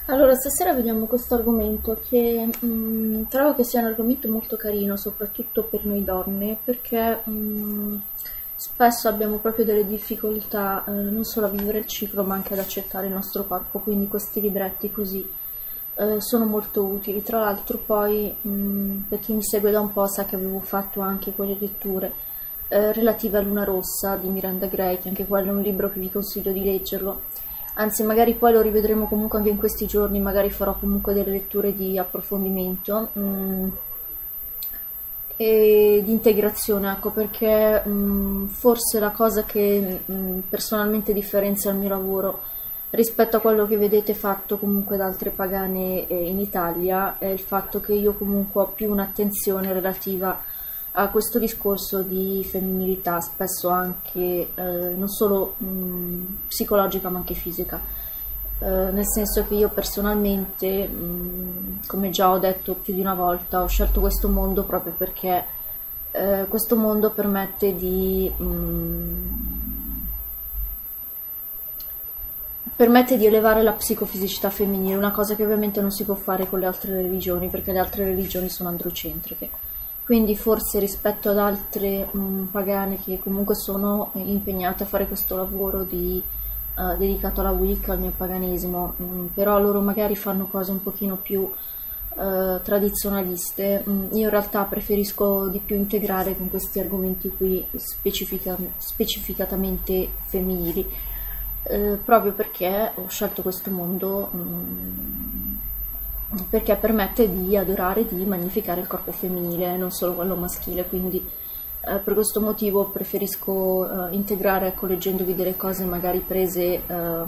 Allora, stasera vediamo questo argomento che trovo che sia un argomento molto carino, soprattutto per noi donne, perché spesso abbiamo proprio delle difficoltà non solo a vivere il ciclo, ma anche ad accettare il nostro corpo, quindi questi libretti così sono molto utili. Tra l'altro poi, per chi mi segue da un po' sa che avevo fatto anche quelle letture relative a Luna Rossa di Miranda Gray, che anche quello è un libro che vi consiglio di leggerlo. Anzi, magari poi lo rivedremo comunque anche in questi giorni, magari farò comunque delle letture di approfondimento e di integrazione, ecco, perché forse la cosa che personalmente differenzia il mio lavoro rispetto a quello che vedete fatto comunque da altre pagane in Italia è il fatto che io comunque ho più un'attenzione relativa a questo discorso di femminilità, spesso anche non solo psicologica ma anche fisica. Nel senso che io personalmente, come già ho detto più di una volta, ho scelto questo mondo proprio perché questo mondo permette di elevare la psicofisicità femminile, una cosa che ovviamente non si può fare con le altre religioni, perché le altre religioni sono androcentriche. Quindi forse rispetto ad altre pagane che comunque sono impegnate a fare questo lavoro dedicato alla Wicca, al neopaganesimo, però loro magari fanno cose un pochino più tradizionaliste. Io in realtà preferisco di più integrare con questi argomenti qui specificatamente femminili, proprio perché ho scelto questo mondo, perché permette di adorare, di magnificare il corpo femminile, non solo quello maschile, quindi per questo motivo preferisco integrare, ecco, leggendovi delle cose magari prese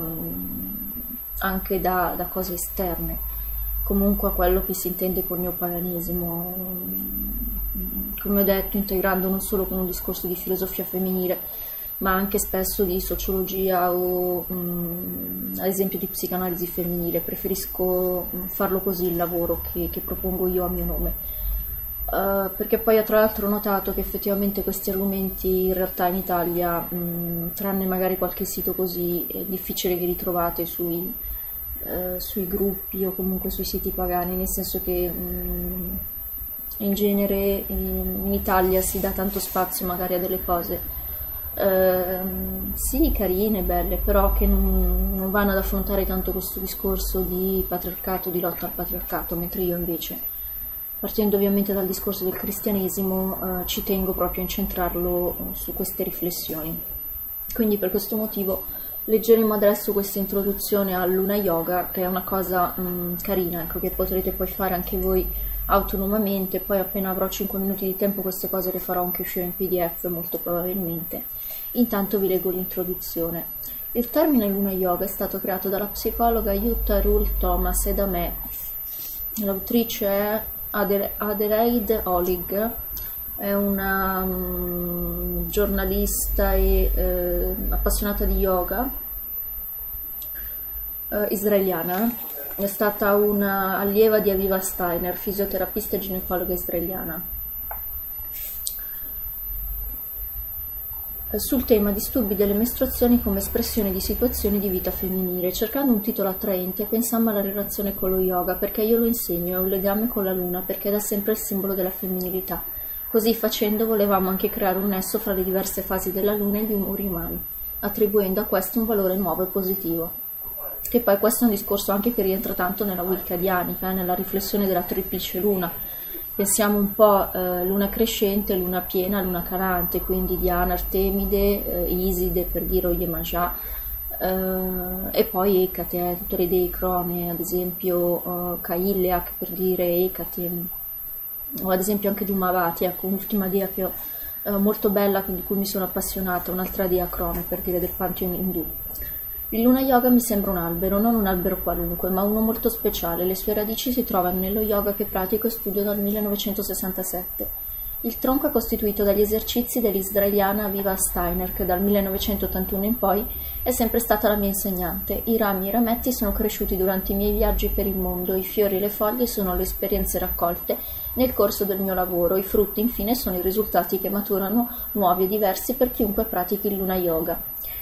anche da cose esterne, comunque a quello che si intende con neopaganesimo, come ho detto, integrando non solo con un discorso di filosofia femminile, ma anche spesso di sociologia o ad esempio di psicanalisi femminile. Preferisco farlo così il lavoro che propongo io a mio nome. Perché poi tra l'altro ho notato che effettivamente questi argomenti in realtà in Italia, tranne magari qualche sito così, è difficile che li trovate sui gruppi o comunque sui siti pagani, nel senso che in genere in Italia si dà tanto spazio magari a delle cose sì, carine, belle, però che non vanno ad affrontare tanto questo discorso di patriarcato, di lotta al patriarcato, mentre io invece, partendo ovviamente dal discorso del cristianesimo, ci tengo proprio a incentrarlo su queste riflessioni. Quindi per questo motivo leggeremo adesso questa introduzione al Luna Yoga, che è una cosa carina, ecco, che potrete poi fare anche voi autonomamente. Poi appena avrò 5 minuti di tempo queste cose le farò anche uscire in PDF molto probabilmente. Intanto vi leggo l'introduzione. Il termine Luna Yoga è stato creato dalla psicologa Jutta Ruhl Thomas e da me. L'autrice è Adelaide Olig, è una giornalista e appassionata di yoga israeliana. È stata una allieva di Aviva Steiner, fisioterapista e ginecologa israeliana. Sul tema disturbi delle mestruazioni come espressione di situazioni di vita femminile. Cercando un titolo attraente, pensammo alla relazione con lo yoga, perché io lo insegno, è un legame con la luna, perché è da sempre il simbolo della femminilità. Così facendo volevamo anche creare un nesso fra le diverse fasi della luna e gli umori umani, attribuendo a questo un valore nuovo e positivo. Che poi questo è un discorso anche che rientra tanto nella Wicca dianica, nella riflessione della triplice luna. Pensiamo un po' luna crescente, luna piena, luna calante, quindi Diana, Artemide, Iside per dire o Iemanjá, e poi Ecate, tutte le dee crone, ad esempio Cailleac per dire Ecate, o ad esempio anche Dhumavati, ecco, un'ultima dea che ho, molto bella, di cui mi sono appassionata, un'altra dea crone per dire del pantheon indù. Il Luna Yoga mi sembra un albero, non un albero qualunque, ma uno molto speciale. Le sue radici si trovano nello yoga che pratico e studio dal 1967. Il tronco è costituito dagli esercizi dell'israeliana Aviva Steiner, che dal 1981 in poi è sempre stata la mia insegnante. I rami e i rametti sono cresciuti durante i miei viaggi per il mondo, i fiori e le foglie sono le esperienze raccolte nel corso del mio lavoro, i frutti infine sono i risultati che maturano nuovi e diversi per chiunque pratichi il Luna Yoga.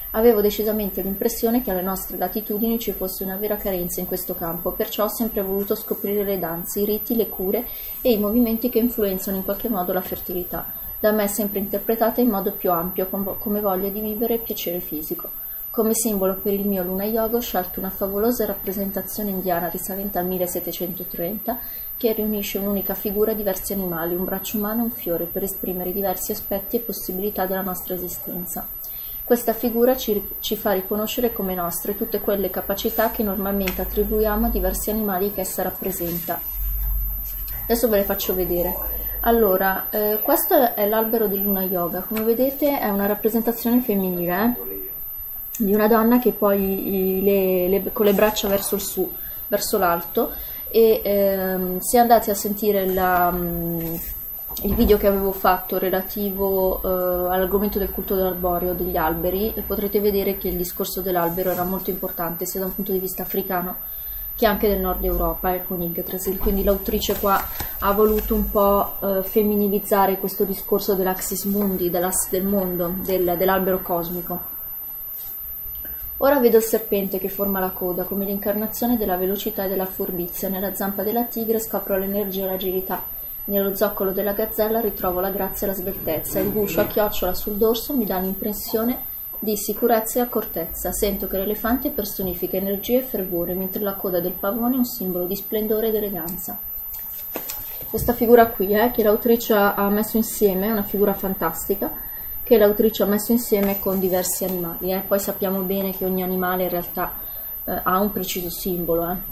Avevo decisamente l'impressione che alle nostre latitudini ci fosse una vera carenza in questo campo, perciò ho sempre voluto scoprire le danze, i riti, le cure e i movimenti che influenzano in qualche modo la fertilità, da me sempre interpretata in modo più ampio, come voglia di vivere e piacere fisico. Come simbolo per il mio Luna Yoga ho scelto una favolosa rappresentazione indiana risalente al 1730 che riunisce un'unica figura diversi animali, un braccio umano e un fiore per esprimere i diversi aspetti e possibilità della nostra esistenza. Questa figura ci fa riconoscere come nostre tutte quelle capacità che normalmente attribuiamo a diversi animali che essa rappresenta. Adesso ve le faccio vedere. Allora, questo è l'albero del Luna Yoga. Come vedete è una rappresentazione femminile, di una donna che poi con le braccia verso il su, verso l'alto, e se andate a sentire il video che avevo fatto relativo all'argomento del culto dell'arboreo, degli alberi, potrete vedere che il discorso dell'albero era molto importante sia da un punto di vista africano che anche del nord Europa, con Yggdrasil. Quindi l'autrice qua ha voluto un po' femminilizzare questo discorso dell'axis mundi, dell'asse del mondo, dell'albero cosmico. Ora vedo il serpente che forma la coda come l'incarnazione della velocità e della furbizia. Nella zampa della tigre scopro l'energia e l'agilità. Nello zoccolo della gazzella ritrovo la grazia e la sveltezza. Il guscio a chiocciola sul dorso mi dà l'impressione di sicurezza e accortezza. Sento che l'elefante personifica energia e fervore, mentre la coda del pavone è un simbolo di splendore ed eleganza. Questa figura qui, che l'autrice ha messo insieme, è una figura fantastica, che l'autrice ha messo insieme con diversi animali. Poi sappiamo bene che ogni animale in realtà ha un preciso simbolo.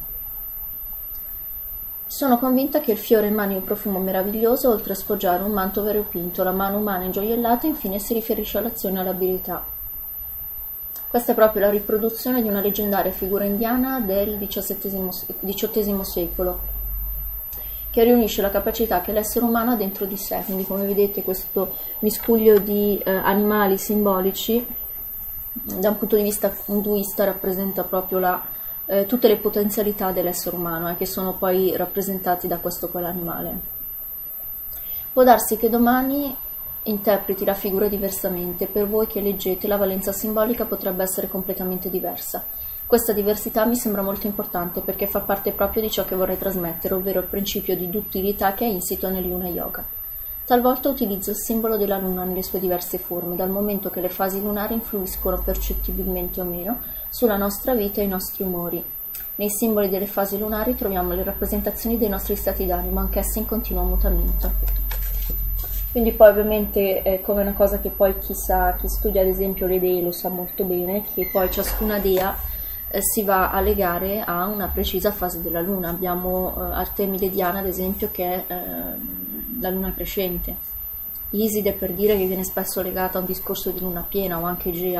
Sono convinta che il fiore emani un profumo meraviglioso, oltre a sfoggiare un manto variopinto. La mano umana ingioiellata infine si riferisce all'azione e all'abilità. Questa è proprio la riproduzione di una leggendaria figura indiana del XVIII secolo, che riunisce la capacità che l'essere umano ha dentro di sé. Quindi, come vedete, questo miscuglio di animali simbolici, da un punto di vista induista, rappresenta proprio tutte le potenzialità dell'essere umano, che sono poi rappresentati da questo o quell'animale. Può darsi che domani interpreti la figura diversamente. Per voi che leggete, la valenza simbolica potrebbe essere completamente diversa. Questa diversità mi sembra molto importante perché fa parte proprio di ciò che vorrei trasmettere, ovvero il principio di duttilità che è insito nel Luna Yoga. Talvolta utilizzo il simbolo della luna nelle sue diverse forme, dal momento che le fasi lunari influiscono percettibilmente o meno sulla nostra vita e i nostri umori. Nei simboli delle fasi lunari troviamo le rappresentazioni dei nostri stati d'animo, anch'essi in continuo mutamento. Quindi poi ovviamente come una cosa che poi chi studia ad esempio le dee lo sa molto bene, che poi ciascuna dea si va a legare a una precisa fase della luna. Abbiamo Artemide Diana ad esempio che è la luna crescente, Iside per dire che viene spesso legata a un discorso di luna piena, o anche Gea,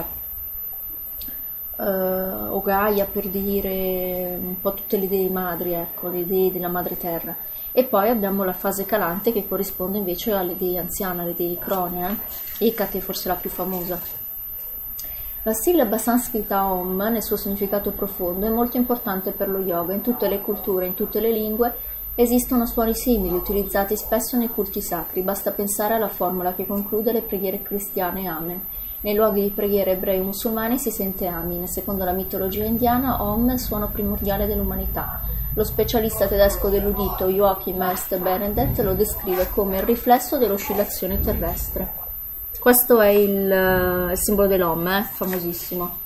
o Gaia per dire un po' tutte le dee madri, ecco, le dee della madre terra. E poi abbiamo la fase calante che corrisponde invece alle dee anziane, alle dee crone, Ecate forse la più famosa. La sillaba sanscrita Om, nel suo significato profondo, è molto importante per lo yoga. In tutte le culture, in tutte le lingue, esistono suoni simili, utilizzati spesso nei culti sacri. Basta pensare alla formula che conclude le preghiere cristiane Amen. Nei luoghi di preghiera ebrei o musulmani si sente Amin. Secondo la mitologia indiana, Om è il suono primordiale dell'umanità. Lo specialista tedesco dell'udito Joachim Ernst Benedett lo descrive come il riflesso dell'oscillazione terrestre. Questo è il simbolo dell'Om, famosissimo.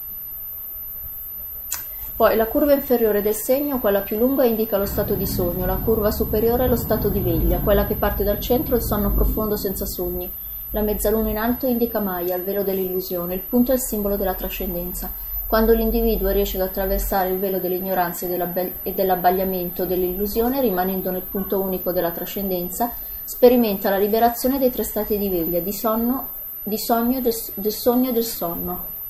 Poi la curva inferiore del segno, quella più lunga, indica lo stato di sogno, la curva superiore è lo stato di veglia, quella che parte dal centro è il sonno profondo senza sogni. La mezzaluna in alto indica Maya, il velo dell'illusione, il punto è il simbolo della trascendenza. Quando l'individuo riesce ad attraversare il velo dell'ignoranza e dell'abbagliamento dell'illusione, rimanendo nel punto unico della trascendenza, sperimenta la liberazione dei tre stati di veglia, di sogno e del sonno.